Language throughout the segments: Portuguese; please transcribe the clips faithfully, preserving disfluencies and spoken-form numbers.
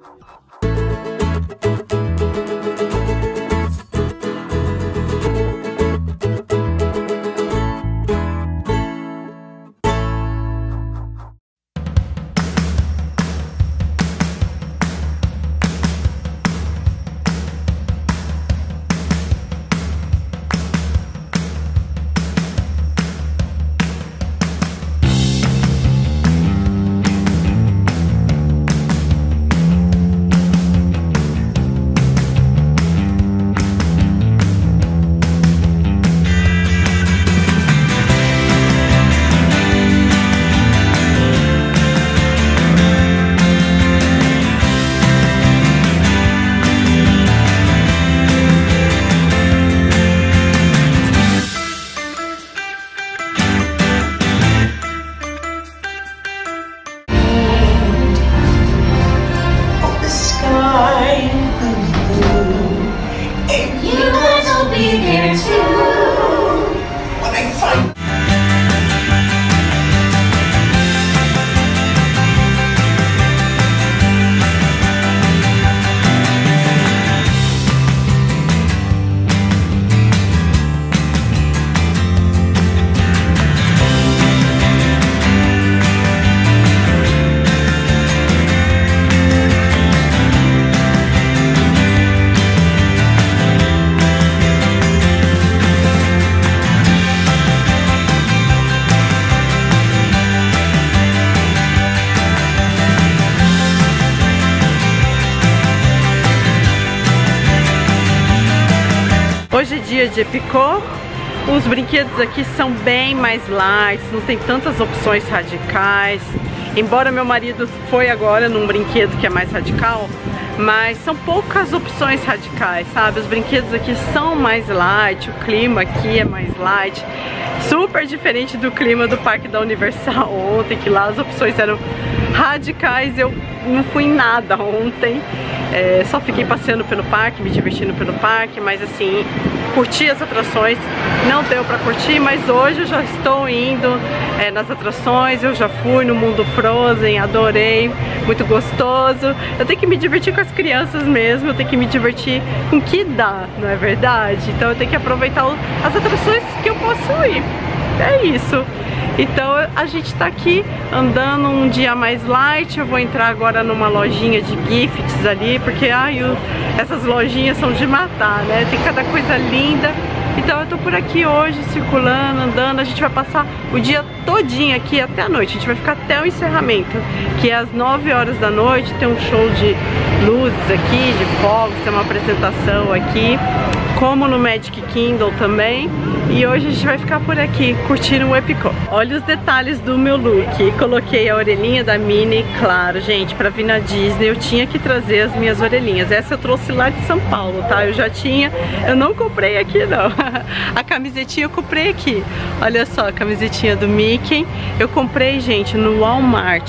Hoje é dia de Epicô. Os brinquedos aqui são bem mais light, não tem tantas opções radicais. Embora meu marido foi agora num brinquedo que é mais radical, mas são poucas opções radicais, sabe? Os brinquedos aqui são mais light, o clima aqui é mais light. Super diferente do clima do Parque da Universal ontem, que lá as opções eram radicais. Eu não fui em nada ontem, é, só fiquei passeando pelo parque, me divertindo pelo parque, mas assim, curti as atrações, não deu pra curtir, mas hoje eu já estou indo é, nas atrações. Eu já fui no Mundo Frozen, adorei, muito gostoso. Eu tenho que me divertir com as crianças mesmo, eu tenho que me divertir com o que dá, não é verdade? Então eu tenho que aproveitar as atrações que eu posso ir. É isso. Então a gente tá aqui andando um dia mais light. Eu vou entrar agora numa lojinha de gifts ali, porque ai, o, essas lojinhas são de matar, né? Tem cada coisa linda. Então eu tô por aqui hoje, circulando, andando. A gente vai passar o dia todinho aqui até a noite. A gente vai ficar até o encerramento, que é às nove horas da noite. Tem um show de luzes aqui, de fogos, tem uma apresentação aqui, como no Magic Kingdom também. E hoje a gente vai ficar por aqui, curtindo o Epicô. Olha os detalhes do meu look. Coloquei a orelhinha da Minnie, claro, gente, pra vir na Disney eu tinha que trazer as minhas orelhinhas. Essa eu trouxe lá de São Paulo, tá? Eu já tinha, eu não comprei aqui não. A camisetinha eu comprei aqui. Olha só, a camisetinha do Mickey. Eu comprei, gente, no Walmart.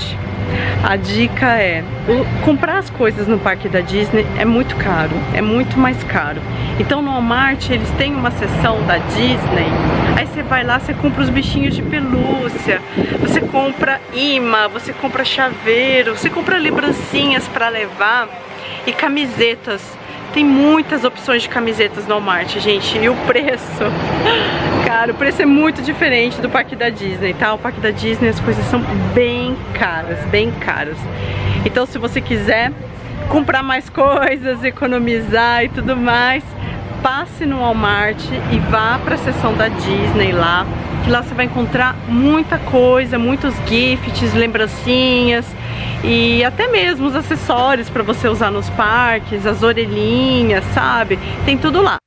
A dica é, o, comprar as coisas no parque da Disney é muito caro, é muito mais caro. Então no Walmart eles têm uma seção da Disney, aí você vai lá, você compra os bichinhos de pelúcia, você compra imã, você compra chaveiro, você compra lembrancinhas para levar e camisetas. Tem muitas opções de camisetas no Walmart, gente, e o preço, cara, o preço é muito diferente do parque da Disney, tá? O parque da Disney as coisas são bem caras, bem caras. Então se você quiser comprar mais coisas, economizar e tudo mais, passe no Walmart e vá para a seção da Disney lá, que lá você vai encontrar muita coisa, muitos gifts, lembrancinhas e até mesmo os acessórios para você usar nos parques, as orelhinhas, sabe? Tem tudo lá.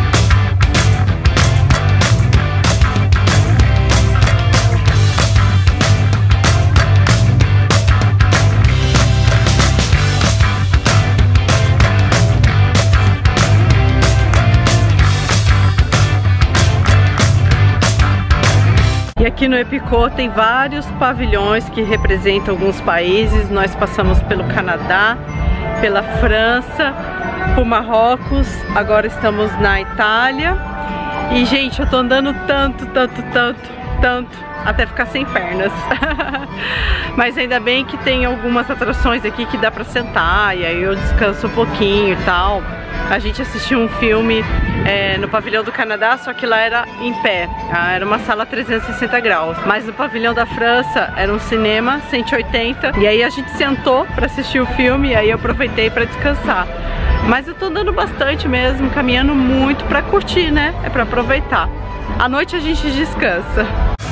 E aqui no Epicô tem vários pavilhões que representam alguns países. Nós passamos pelo Canadá, pela França, por Marrocos, agora estamos na Itália. E gente, eu tô andando tanto, tanto, tanto tanto até ficar sem pernas. Mas ainda bem que tem algumas atrações aqui que dá pra sentar, e aí eu descanso um pouquinho e tal. A gente assistiu um filme é, no Pavilhão do Canadá, só que lá era em pé, era uma sala trezentos e sessenta graus. Mas no Pavilhão da França era um cinema cento e oitenta, e aí a gente sentou pra assistir o filme, e aí eu aproveitei pra descansar. Mas eu tô andando bastante mesmo, caminhando muito pra curtir, né? É pra aproveitar. À noite a gente descansa.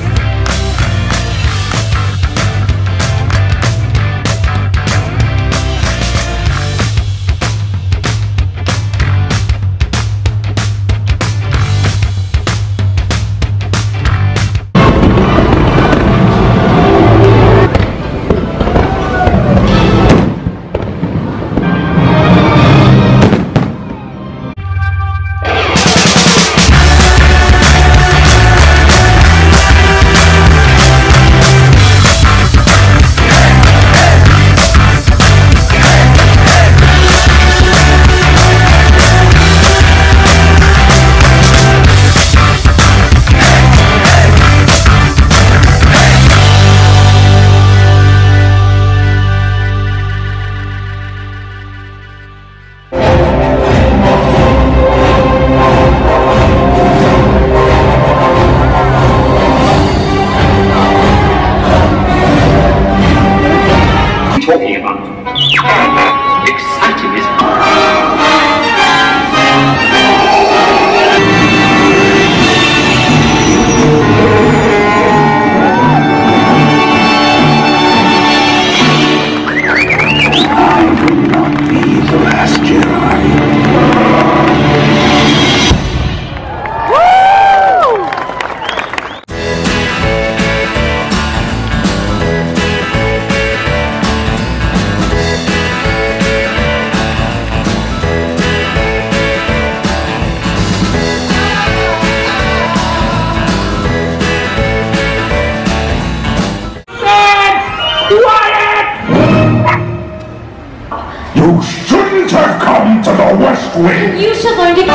You shouldn't have come to the West Wing! You should learn to...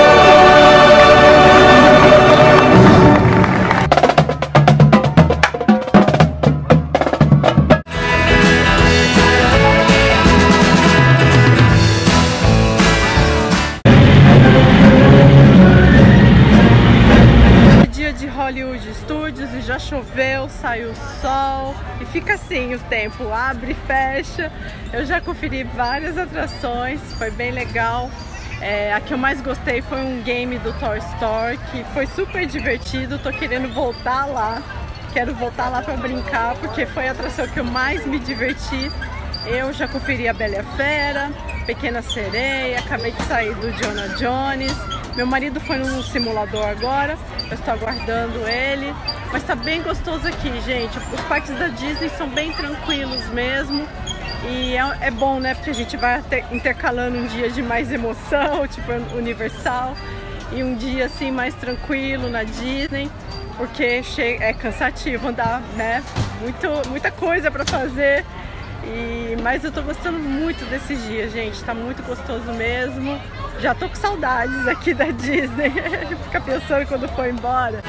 Dia de Hollywood Studios e já choveu, saiu o sol e fica assim o tempo, abre e fecha. Eu já conferi várias atrações, foi bem legal. É, a que eu mais gostei foi um game do Toy Story, que foi super divertido. Tô querendo voltar lá, quero voltar lá para brincar, porque foi a atração que eu mais me diverti. Eu já conferi a Bela e a Fera, Pequena Sereia, acabei de sair do Indiana Jones. Meu marido foi num simulador agora, eu estou aguardando ele. Mas tá bem gostoso aqui, gente. Os parques da Disney são bem tranquilos mesmo. E é, é bom, né? Porque a gente vai até intercalando um dia de mais emoção, tipo Universal, e um dia assim mais tranquilo na Disney, porque é cansativo andar, né? Muito, muita coisa para fazer. E, mas eu tô gostando muito desses dias, gente. Tá muito gostoso mesmo. Já tô com saudades aqui da Disney. Fica pensando quando for embora.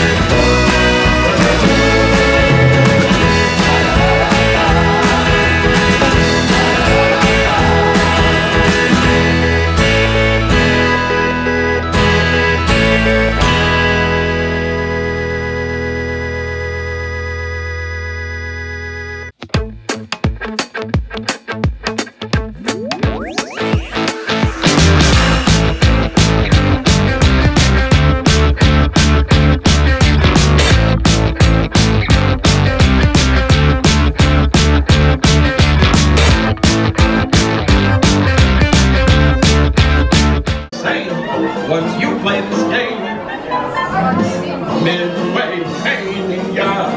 Once you play this game, Midway Mania.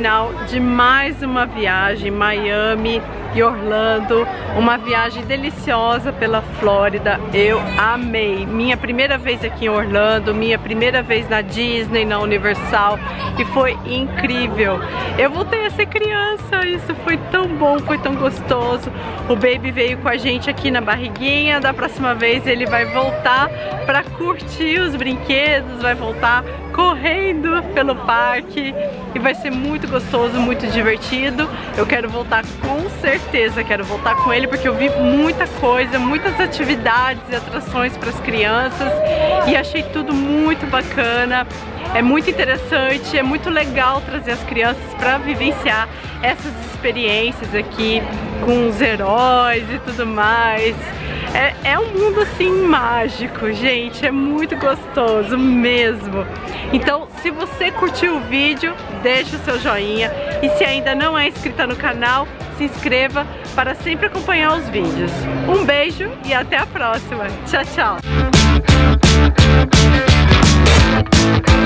final de mais uma viagem, Miami e Orlando, uma viagem deliciosa pela Flórida. Eu amei, minha primeira vez aqui em Orlando, minha primeira vez na Disney, na Universal, e foi incrível. Eu voltei a ser criança, isso foi tão bom, foi tão gostoso. O Baby veio com a gente aqui na barriguinha, da próxima vez ele vai voltar para curtir os brinquedos, vai voltar correndo pelo parque e vai ser muito gostoso, muito divertido. Eu quero voltar com certeza, quero voltar com ele porque eu vi muita coisa, muitas atividades e atrações para as crianças e achei tudo muito bacana. É muito interessante, é muito legal trazer as crianças para vivenciar essas experiências aqui com os heróis e tudo mais. É, é um mundo assim mágico, gente, é muito gostoso mesmo. Então, se você curtiu o vídeo, deixa o seu joinha e se ainda não é inscrita no canal, se inscreva para sempre acompanhar os vídeos. Um beijo e até a próxima. Tchau, tchau!